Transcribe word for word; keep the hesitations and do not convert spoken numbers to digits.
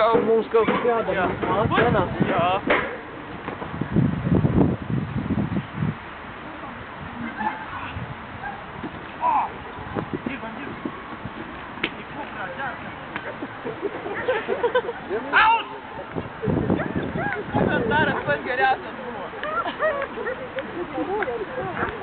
jau mums kaut kas jādara. Jā. Jā. Out! Tas dara pats geriausias buvo.